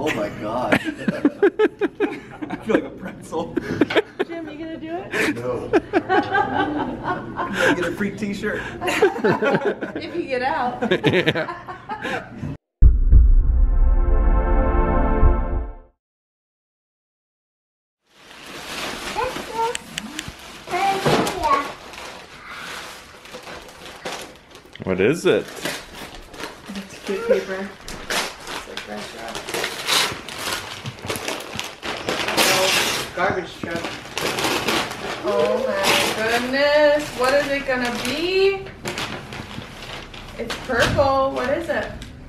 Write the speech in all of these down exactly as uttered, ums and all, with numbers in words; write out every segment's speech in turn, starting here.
Oh my gosh. I feel like a pretzel. Jim, you gonna do it? No. Get a free t-shirt. If you get out. Yeah. What is it? It's cute paper. It's like restaurant. Oh, garbage truck. Oh my goodness. What is it gonna be? It's purple. What is it?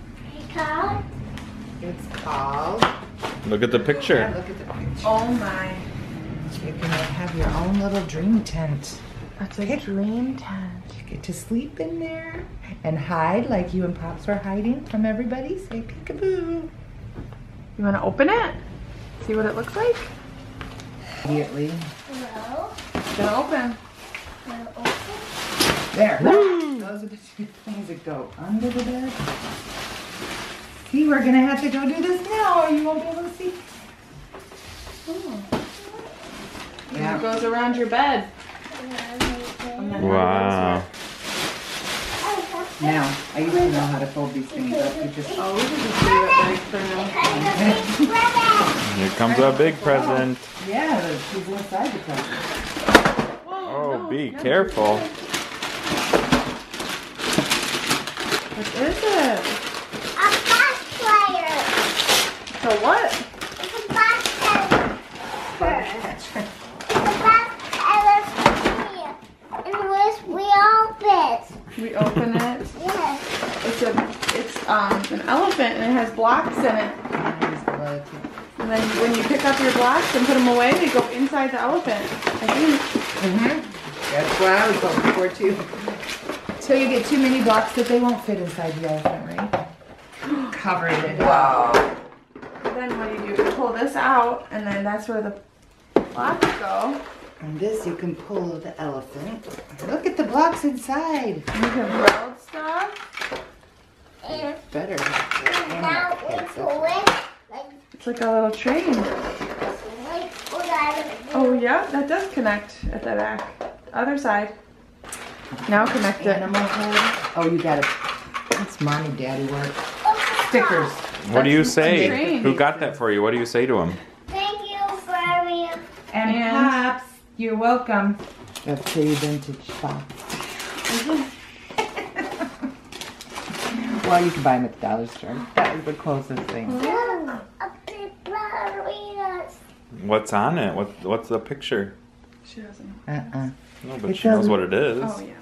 It's called. Look at the Yeah, picture. look at the picture. Oh my. You can have your own little dream tent. That's a dream tent. You get to sleep in there and hide like you and Pops were hiding from everybody. Say peekaboo. You wanna open it? See what it looks like? Immediately. It's gonna open. There. Those are the two things that go under the bed. See, we're gonna have to go do this now or you won't be able to see. Oh. Yeah. It goes around your bed. Wow. Now, I used to know how to fold these things up. You just Oh, we can just leave it like for now. Here comes a big present. yeah, the- she's inside the present. Whoa, Oh, no, be not careful. good. What is it? A bass player. So what? It's a bass player. It's a bass player for me. And which we open. We open it. Yes. It's a, it's um an elephant and it has blocks in it. And then when you pick up your blocks and put them away, they go inside the elephant. I think. Mm-hmm. That's what I was hoping for too. So you get too many blocks that they won't fit inside the elephant, right? Covered it. Wow. Then what do you do? You pull this out, and then that's where the blocks go. And this you can pull the elephant. Look at the blocks inside. You can build stuff. And Better. now we pull it. Like, It's like a little train. like, pull that. Oh yeah, that does connect at the back. Other side. Now connect it. Animal head. Oh, you got it. That's mommy daddy work. Stickers. What do you That's say? insane. Who got that for you? What do you say to him? Thank you for me. And, And- Pops, you're welcome. That's the vintage Pops. Well, you can buy them at the dollar store. That was the closest thing. A big ballerinas. What's on it? What What's the picture? She doesn't. Uh-uh. No, but It she knows doesn't- what it is. Oh yeah.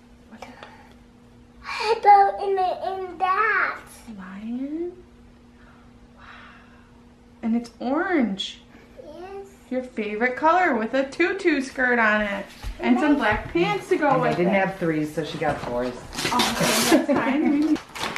How about in the in that? Lion. Wow. And it's orange. Yes. Your favorite color with a tutu skirt on it. And some black pants to go And I with didn't it. have threes, so she got fours. Oh, okay, that's fine.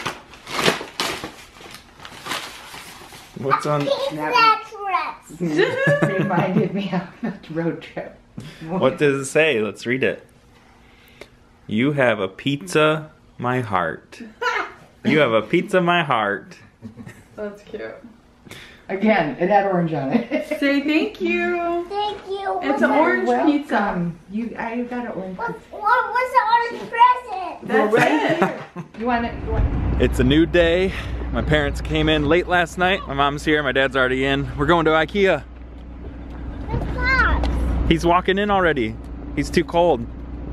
What's on? That dress. Reminded me of the road trip. What does it say? Let's read it. You have a pizza, my heart. You have a pizza, my heart. That's cute. Again, it had orange on it. Say thank you. Thank you. It's What's an that- orange pizza. Welcome. You, I got an orange What, pizza. what was the orange present? That's right it. here. You want it? You want it? It's a new day. My parents came in late last night. My mom's here, my dad's already in. We're going to IKEA. The Pops. He's walking in already. He's too cold.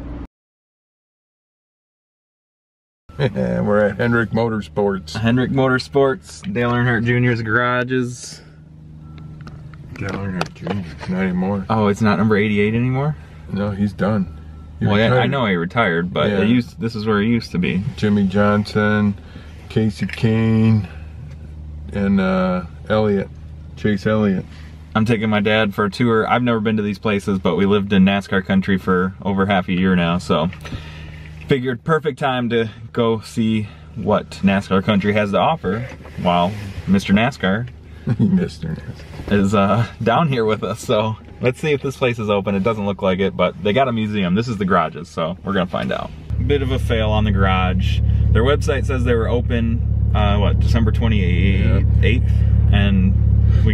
We're at Hendrick Motorsports. Hendrick Motorsports, Dale Earnhardt Junior's garages. Dale Earnhardt Junior Not anymore. Oh, it's not number eighty-eight anymore? No, he's done. He Well, yeah, I retired. know he retired, but Yeah. it used, this is where he used to be. Jimmy Johnson, Casey Kane, and uh, Elliott, Chase Elliott. I'm taking my dad for a tour. I've never been to these places, but we lived in NASCAR country for over half a year now, so figured perfect time to go see what NASCAR country has to offer while Mister NASCAR Mister NASCAR. is uh, down here with us. So let's see if this place is open. It doesn't look like it, but they got a museum. This is the garages, so we're gonna find out. Bit of a fail on the garage. Their website says they were open, uh, what, December twenty-eighth, and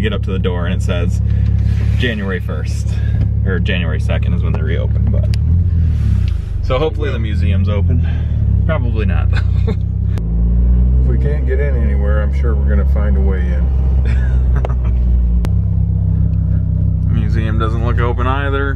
get up to the door and it says January first, or January second is when they reopen, but. So hopefully the museum's open. Probably not though. If we can't get in anywhere, I'm sure we're gonna find a way in. Museum doesn't look open either.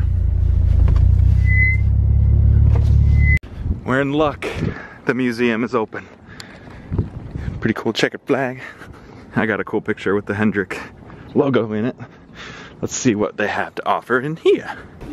We're in luck. The museum is open. Pretty cool checkered flag. I got a cool picture with the Hendrick logo in it. Let's see what they have to offer in here.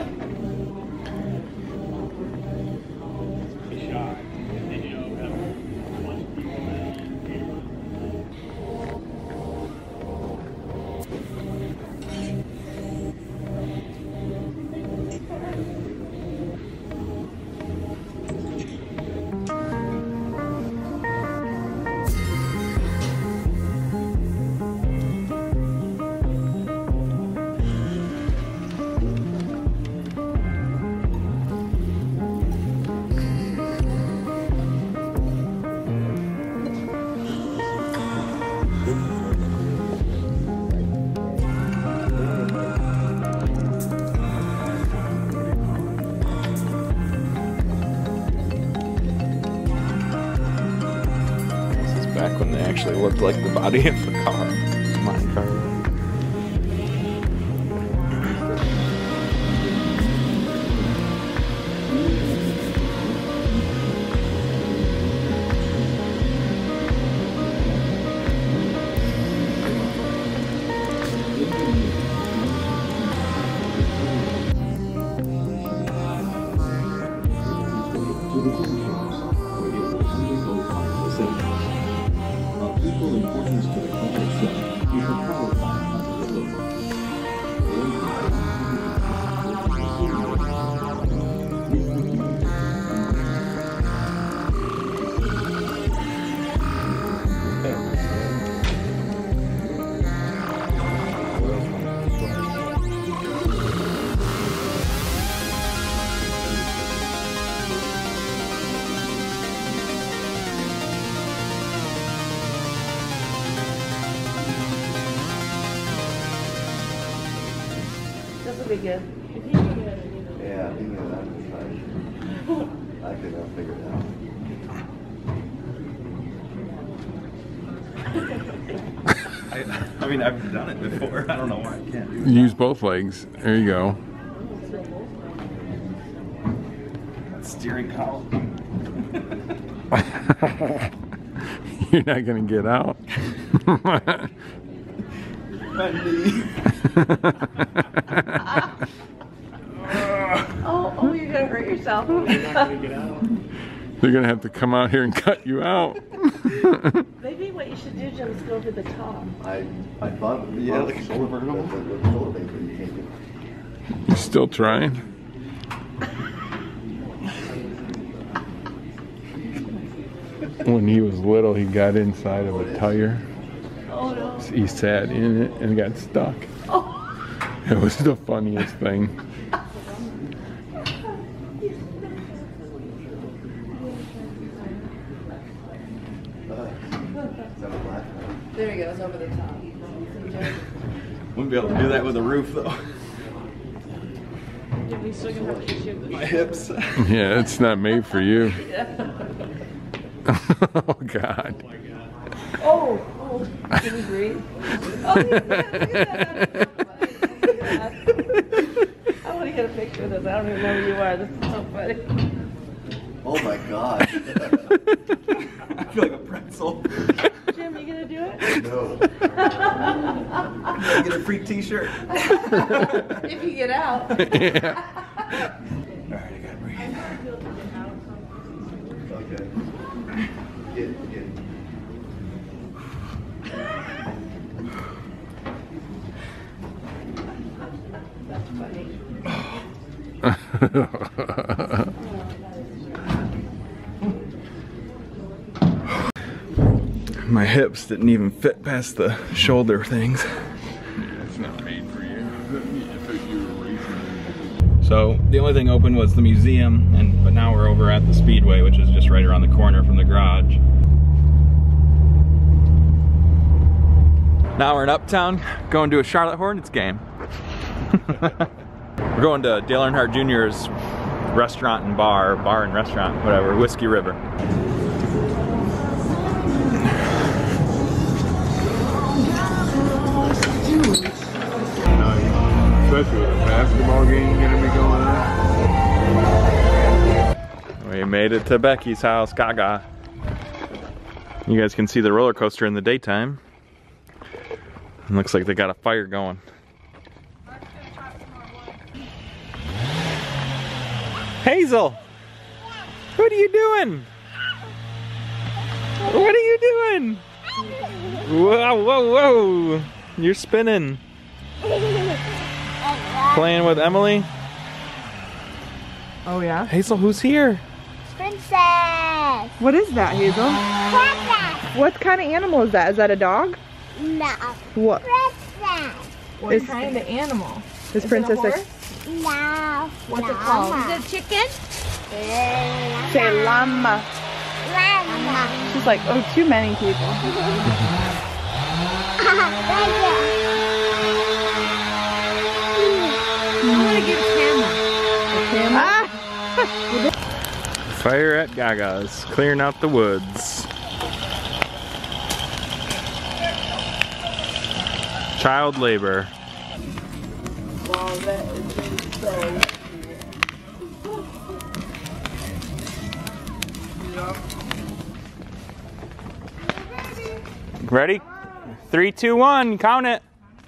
Back when they actually looked like the body of the car, mine car. This will be good. Yeah, I think that was fine. I think I'll figure it out. I, I mean, I've done it before. I don't know why I can't do it. Use both legs. There you go. Steering column. You're not gonna get out. Oh, oh, you're gonna hurt yourself. They're gonna have to come out here and cut you out. Maybe what you should do, Jim, is go over the top. I I thought Yeah, thought like a shoulder convertible. the- the- the shoulder thing, but you can't do it. You still trying? When he was little, he got inside of a tire. Oh no. He sat in it and got stuck. Oh. It was the funniest thing. There he goes, over the top. Wouldn't be able to do that with a roof though. Yeah, we still gonna have to issue this. My hips. Yeah, it's not made for you. Oh God. Oh, oh, can you breathe? Oh, yeah, look at that. I want to get a picture of this. I don't even know who you are. This is so funny. Oh my gosh. I feel like a pretzel. Jim, you gonna do it? No. Get a free t-shirt. If you get out. Yeah. Alright, I gotta breathe. Okay. Get, get. That's funny. My hips didn't even fit past the shoulder things. It's not made for you. So the only thing open was the museum, and but now we're over at the Speedway, which is just right around the corner from the garage. Now we're in Uptown, going to a Charlotte Hornets game. We're going to Dale Earnhardt Junior's restaurant and bar, bar and restaurant, whatever, Whiskey River. Especially with a basketball game gonna be going on. We made it to Becky's house, Gaga. You guys can see the roller coaster in the daytime. It looks like they got a fire going. Hazel! What are you doing? What are you doing? Whoa, whoa, whoa! You're spinning. Playing with Emily? Oh yeah? Hazel, who's here? Princess. What is that, Hazel? Princess. What kind of animal is that? Is that a dog? No. What? Princess. What is, kind of animal? Is, is Princess a horse? No. What's it called? Is it chicken? Say llama. Llama. She's like, oh, too many people. I want to give camera. Ah! Fire at Gaga's, clearing out the woods. Child labor. Wow, that is so Ready? Three, two, one, count it.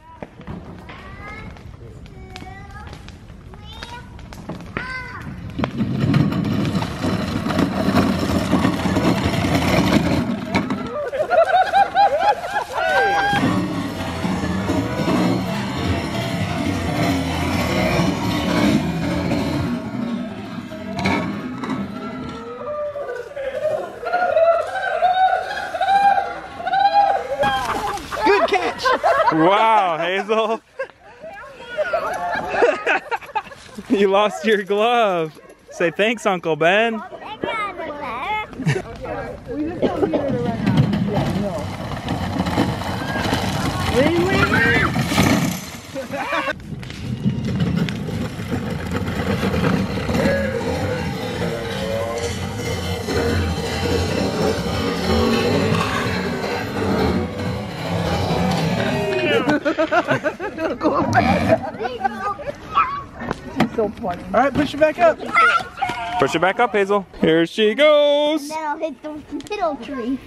Wow, Hazel. You lost your glove. Say thanks, Uncle Ben. So funny. All right, push it back up. Push it back up, Hazel. Here she goes. Then I'll hit the middle tree.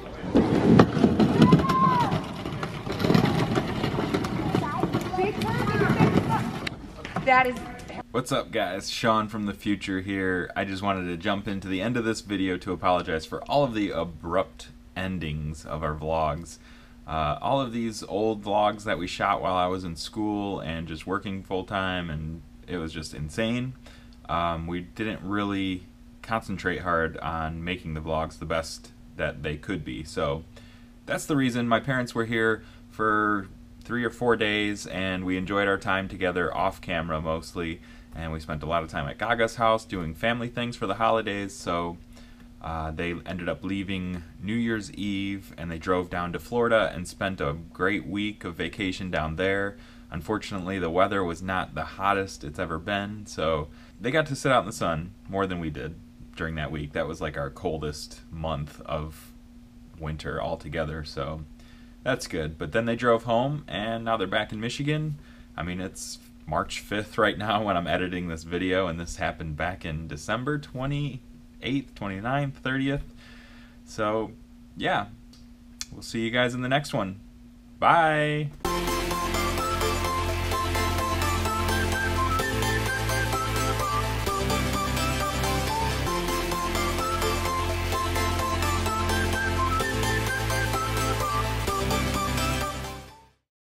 That is. What's up, guys? Sean from the future here. I just wanted to jump into the end of this video to apologize for all of the abrupt endings of our vlogs. Uh, all of these old vlogs that we shot while I was in school and just working full-time, and it was just insane. Um, we didn't really concentrate hard on making the vlogs the best that they could be. So that's the reason. My parents were here for three or four days and we enjoyed our time together off camera mostly, and we spent a lot of time at Gaga's house doing family things for the holidays. So uh, they ended up leaving New Year's Eve and they drove down to Florida and spent a great week of vacation down there. Unfortunately, the weather was not the hottest it's ever been, so they got to sit out in the sun more than we did during that week. That was like our coldest month of winter altogether, so that's good. But then they drove home, and now they're back in Michigan. I mean, it's March fifth right now when I'm editing this video, and this happened back in December twenty-eighth, twenty-ninth, thirtieth. So, yeah. We'll see you guys in the next one. Bye!